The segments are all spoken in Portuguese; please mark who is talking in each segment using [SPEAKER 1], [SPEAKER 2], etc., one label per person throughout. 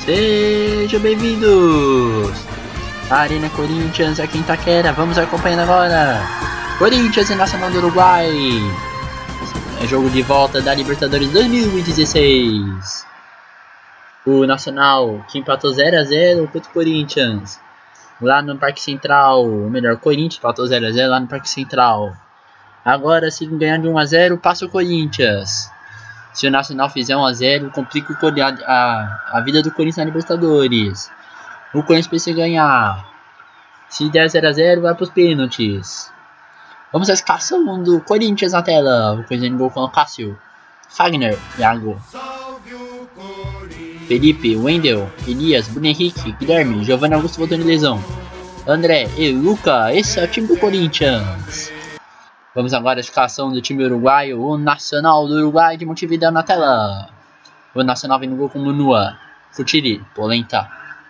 [SPEAKER 1] Sejam bem-vindos! A Arena Corinthians aqui em Itaquera, vamos acompanhando agora Corinthians e Nacional do Uruguai. É jogo de volta da Libertadores 2016. O Nacional que empatou 0 a 0 contra o Corinthians lá no Parque Central, ou melhor, o Corinthians empatou 0 a 0 lá no Parque Central. Agora, se ganhar de 1 a 0, passa o Corinthians. Se o Nacional fizer 1 a 0, complica a vida do Corinthians na Libertadores. O Corinthians precisa ganhar. Se der 0 a 0, vai para os pênaltis. Vamos à escalação do Corinthians na tela. O Corinthians gol com o Cássio, Fagner, Iago, Felipe, Wendel, Elias, Bruno Henrique, Guilherme, Giovanni Augusto voltando de lesão, André e Luca. Esse é o time do Corinthians. Vamos agora à escalação do time uruguaio, o Nacional do Uruguai de Montevideo na tela. O Nacional vem no gol com Munua, Futiri, Polenta,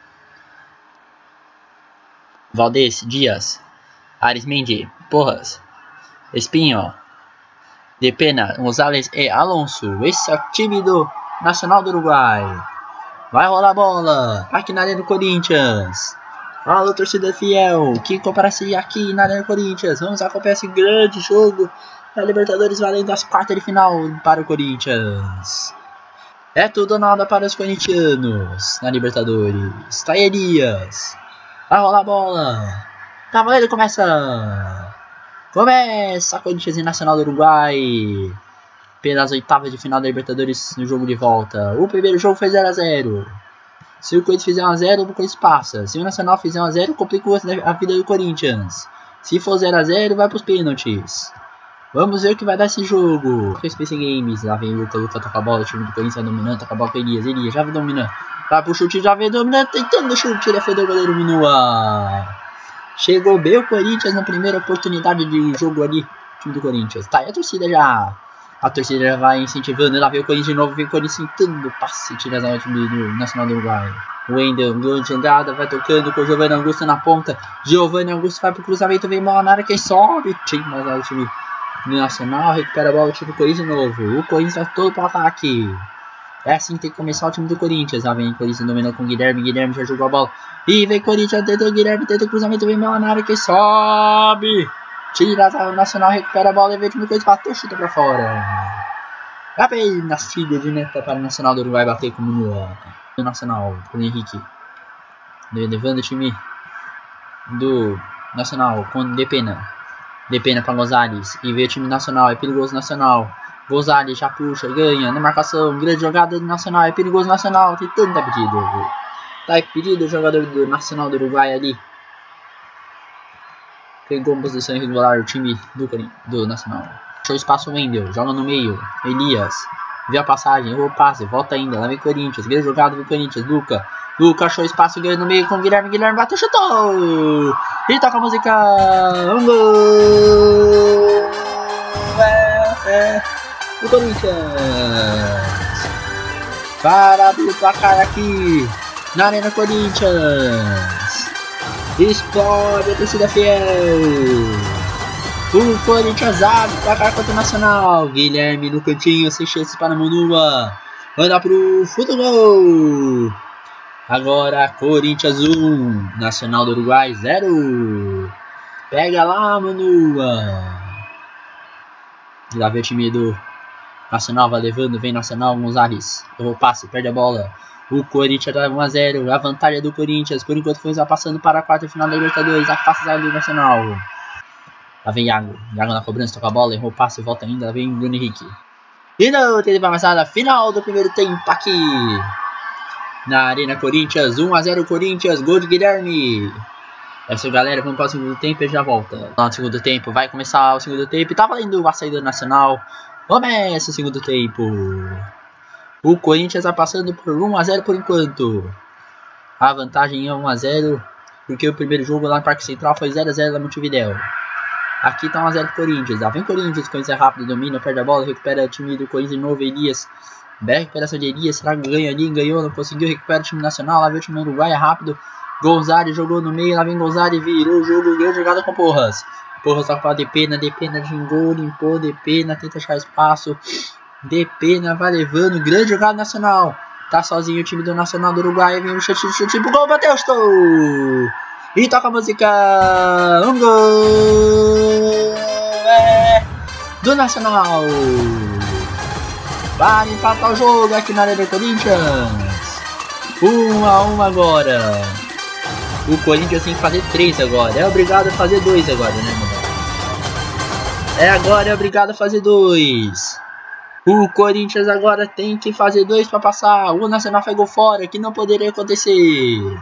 [SPEAKER 1] Valdez, Dias, Arismendi, Porras, Espinho, Depena, Gonzalez e Alonso. Esse é o time do Nacional do Uruguai. Vai rolar a bola aqui na Arena do Corinthians. Alô, torcida fiel, que comparece aqui na Arena Corinthians. Vamos acompanhar esse grande jogo da Libertadores valendo as quartas de final para o Corinthians. É tudo ou nada para os corintianos na Libertadores. Tá aí Elias. Vai rolar a bola. Tá valendo, começa. Começa Corinthians e Nacional do Uruguai pelas oitavas de final da Libertadores no jogo de volta. O primeiro jogo foi 0 a 0. Se o Corinthians fizer 1 a 0, o Corinthians passa. Se o Nacional fizer 1 a 0, complica a vida do Corinthians. Se for 0 a 0, vai para os pênaltis. Vamos ver o que vai dar esse jogo. Space Games, lá vem o Luca, toca a bola, o time do Corinthians vai dominando, toca a bola com Elias, já vem dominando. Vai pro chute, já vem dominando, tentando o chute, defendeu o goleiro Minua. Chegou bem o Corinthians na primeira oportunidade de jogo ali, o time do Corinthians. Tá aí a torcida já. A torcida já vai incentivando, lá vem o Corinthians de novo, vem o Corinthians tentando passe, tira a time do Nacional do Uruguai. O Wendel, grande jogada, vai tocando com o Giovanni Augusto na ponta. Giovanni Augusto vai pro cruzamento, vem bola na área, quem sobe? Time mais o time do Nacional, recupera a bola, o time do Corinthians de novo. O Corinthians vai todo pro ataque. É assim que tem que começar o time do Corinthians. Lá vem o Corinthians dominando com o Guilherme, Guilherme já jogou a bola. E vem o Corinthians, tentou o Guilherme, tenta o cruzamento, vem bola na área, quem sobe? Tira o Nacional, recupera a bola e vem o time do Corinthians, bateu, chuta pra fora. Já bem na filha de meta para o Nacional do Uruguai bater como no Nacional, com o Henrique. Levando o time do Nacional com Depena. Depena para Gonzalez. E vê o time nacional, é perigoso Nacional. Gonzalez já puxa, ganha na marcação. Grande jogada do Nacional, é perigoso Nacional. Tentando dar pedido. Tá impedido o jogador do Nacional do Uruguai ali. Pegou uma posição irregular o time do Nacional. Achou espaço o Wendel, joga no meio, Elias, vê a passagem, errou o passe, volta ainda, lá vem Corinthians, grande jogada do Corinthians, Luca achou espaço, ganha no meio com o Guilherme, bateu, chutou, e toca a música, um gol, o Corinthians, para abrir o placar aqui, na Arena Corinthians, explode a torcida fiel. O Corinthians abre o placar contra o Nacional. Guilherme no cantinho, sem chances para Munua. Manda pro fundo gol. Agora Corinthians 1, Nacional do Uruguai 0. Pega lá, Munua. Lá vem o time do Nacional, vai levando, vem Nacional, Gonzalez. Errou o passe, perde a bola. O Corinthians dá 1 a 0. A vantagem é do Corinthians. Por enquanto foi passando para a quarta final da Libertadores. A face do Nacional. Lá vem Iago na cobrança, toca a bola, errou o passe, volta ainda, lá vem Bruno Henrique. E não teve passada, final do primeiro tempo aqui na Arena Corinthians, 1 a 0 Corinthians, gol de Guilherme. É isso, galera, vamos para o segundo tempo e já volta. No segundo tempo, vai começar o segundo tempo, tá valendo a saída nacional, começa o segundo tempo. O Corinthians tá passando por 1 a 0 por enquanto. A vantagem é 1 a 0, porque o primeiro jogo lá no Parque Central foi 0 a 0 lá no Montevideo. Aqui tá 1 a 0 pro Corinthians. Lá vem Corinthians, Corinthians é rápido, domina, perde a bola, recupera o time do Corinthians de novo, Elias. Bela recuperação de Elias, será que ganha ali? Ganhou, não conseguiu, recupera o time nacional. Lá vem o time do Uruguai, é rápido. Gonzalez jogou no meio, lá vem Gonzalez, virou o jogo, grande jogada com Porras. Porras toca pra Depena gingou, limpou, Depena, tenta achar espaço. Depena vai levando, grande jogada nacional. Tá sozinho o time do Nacional do Uruguai. Vem o chute pro gol, bateu, estou! E toca a música. Um gol do Nacional. Para empatar o jogo aqui na Arena Corinthians. 1-1 agora. O Corinthians tem que fazer 3 agora. É obrigado a fazer 2 agora, né, mano? Agora é obrigado a fazer 2. O Corinthians agora tem que fazer 2 para passar. O Nacional faz gol fora, que não poderia acontecer.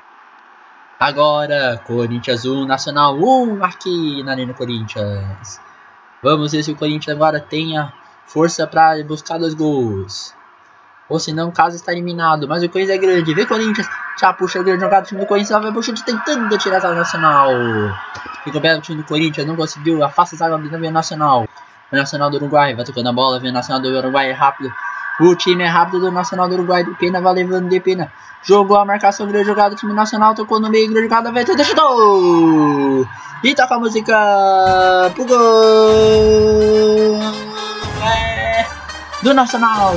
[SPEAKER 1] Agora, Corinthians 1, Nacional 1 aqui na Arena Corinthians. Vamos ver se o Corinthians agora tenha força para buscar 2 gols. Ou se não, caso está eliminado. Mas o Corinthians é grande. Vê Corinthians. Já puxa a grande jogada. O time do Corinthians vai pro chute tentando tirar a Nacional. Ficou bem o time do Corinthians. Não conseguiu. Afasta a zaga do Nacional. O Nacional do Uruguai vai tocando a bola. Vem o Nacional do Uruguai. É rápido. O time é rápido do Nacional do Uruguai. De Pena vai levando de Pena. Jogou a marcação. Grande jogada. O time nacional tocou no meio. Grande jogada. Vai ter chutou. E toca a música pro gol do Nacional.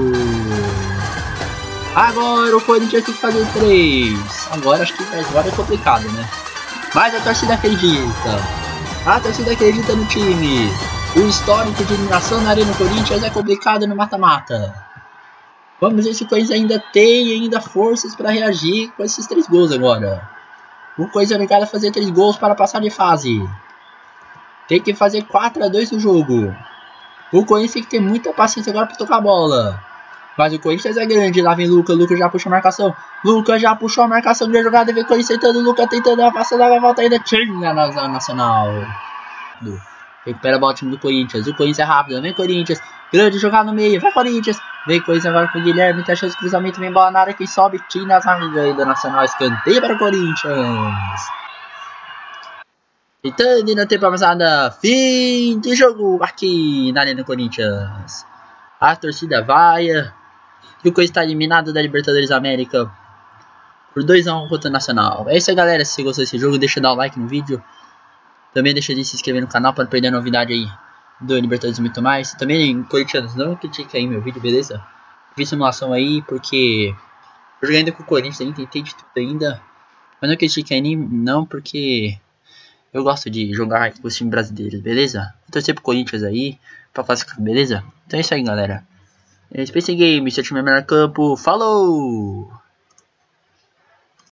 [SPEAKER 1] Agora o Corinthians tem que fazer 3. Agora acho que agora é complicado, né? Mas a torcida acredita. A torcida acredita no time. O histórico de eliminação na Arena Corinthians é complicado no mata-mata. Vamos ver se o Corinthians ainda tem forças para reagir com esses 3 gols agora. O Corinthians é obrigado a fazer 3 gols para passar de fase. Tem que fazer 4-2 no jogo. O Corinthians tem que ter muita paciência agora para tocar a bola. Mas o Corinthians é grande. Lá vem Lucas. Lucas já puxou a marcação. Lucas já puxou a marcação. Grande jogada. Vem o Corinthians tentando. Lucas tentando. A passada vai voltar ainda. Tinha na Nacional. Recupera a bola do time do Corinthians. O Corinthians é rápido. Vem Corinthians. Grande jogada no meio. Vai Corinthians. Vem Corinthians agora com o Guilherme. Tem a chance de cruzamento. Vem bola na área. Quem sobe. Tinha na zaga aí do Nacional. Escanteio para o Corinthians. Tentando não ter passada. Fim de jogo aqui na Arena Corinthians. A torcida vai. E o Corinthians está eliminado da Libertadores da América por 2-1 contra o Nacional. É isso aí, galera. Se você gostou desse jogo, deixa de dar um like no vídeo. Também deixa de se inscrever no canal para não perder a novidade aí do Libertadores e muito mais. Também, corintianos, não critique aí meu vídeo, beleza? Fiz simulação aí porque eu joguei ainda com o Corinthians, aí, tentei de tudo ainda. Mas não critique aí não, porque eu gosto de jogar com os times brasileiros, beleza? Vou torcer pro Corinthians aí, pra classificar, beleza? Então é isso aí, galera. Space Game, seu time é melhor campo. Falou!